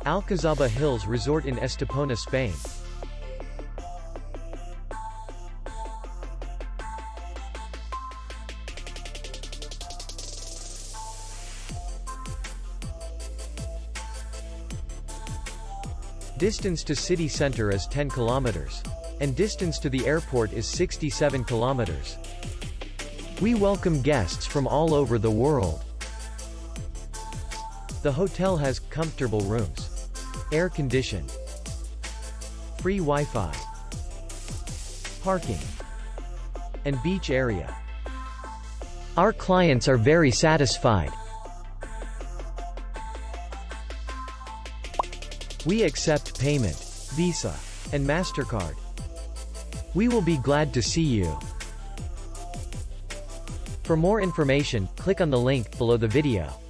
Alcazaba Hills Resort in Estepona, Spain. Distance to city center is 10 kilometers. And distance to the airport is 67 kilometers. We welcome guests from all over the world. The hotel has comfortable rooms, air-conditioned, free Wi-Fi, parking, and beach area. Our clients are very satisfied. We accept payment, Visa, and MasterCard. We will be glad to see you. For more information, click on the link below the video.